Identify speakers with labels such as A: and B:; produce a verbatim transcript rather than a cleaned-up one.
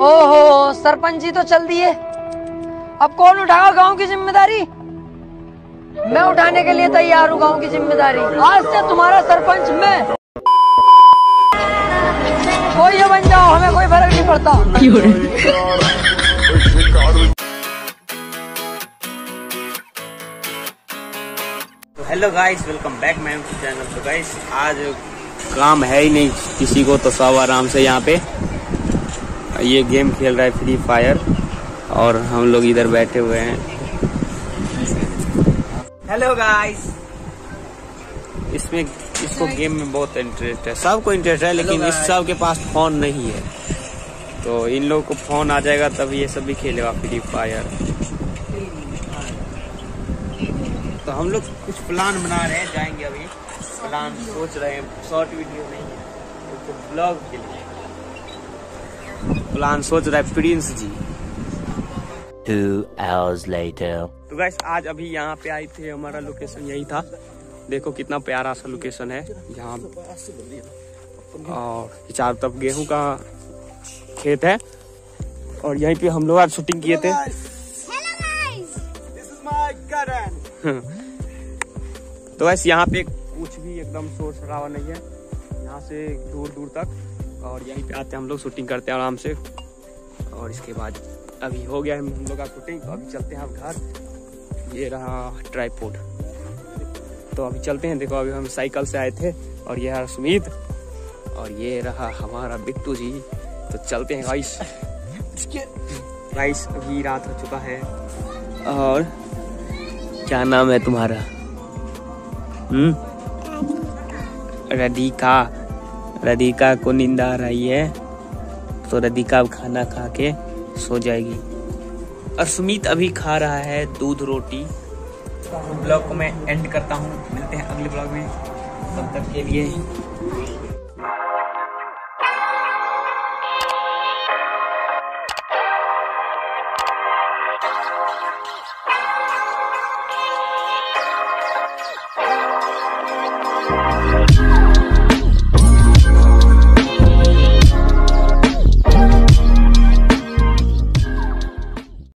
A: ओहो, सरपंच जी तो चल दिए, अब कौन उठाएगा गांव की जिम्मेदारी? मैं उठाने के लिए तैयार हूँ गांव की जिम्मेदारी। आज से तुम्हारा सरपंच मैं। कोई ये बन जाओ, हमें कोई फर्क नहीं पड़ता।
B: तो hello guys, welcome back my channel. तो गाइस आज काम है ही नहीं किसी को, तो सब आराम से यहाँ पे ये गेम खेल रहा है फ्री फायर, और हम लोग इधर बैठे हुए हैं। हेलो गाइस, इसमें इसको गेम में बहुत इंटरेस्ट है, सबको इंटरेस्ट है, लेकिन इस सब के पास फोन नहीं है। तो इन लोगों को फोन आ जाएगा तब ये सब भी खेलेगा फ्री फायर। तो हम लोग कुछ प्लान बना रहे हैं, जाएंगे अभी। प्लान सोच रहे हैं, शॉर्ट वीडियो नहीं है तो ब्लॉग के लिए प्लान सोच रहा है Prince ji.
C: Two hours later.
B: तो गाइस आज अभी यहाँ पे आए थे, हमारा लोकेशन यही था। देखो कितना प्यारा सा लोकेशन है यहाँ, और चारों तरफ गेहूं का खेत है, और यहीं पे हम लोग आज शूटिंग किए थे। तो वैसे यहाँ पे कुछ भी एकदम शोर शराबा नहीं है, यहाँ से दूर दूर तक, और यहीं पे आते हैं हम लोग, शूटिंग करते हैं आराम से। और इसके बाद अभी हो गया है हम लोग का शूटिंग, तो अभी चलते हैं अब घर। ये रहा ट्राइपॉड, तो अभी चलते हैं। देखो अभी हम साइकिल से आए थे, और ये रहा सुमित, और ये रहा हमारा बिट्टू जी। तो चलते हैं गाइस। गाइस अभी रात हो चुका है, और क्या नाम है तुम्हारा? हम्म राधिका। राधिका को नींद आ रही है, तो राधिका अब खाना खा के सो जाएगी। और सुमित अभी खा रहा है दूध रोटी। ब्लॉग को मैं एंड करता हूँ, मिलते हैं अगले ब्लॉग में, तब तक के लिए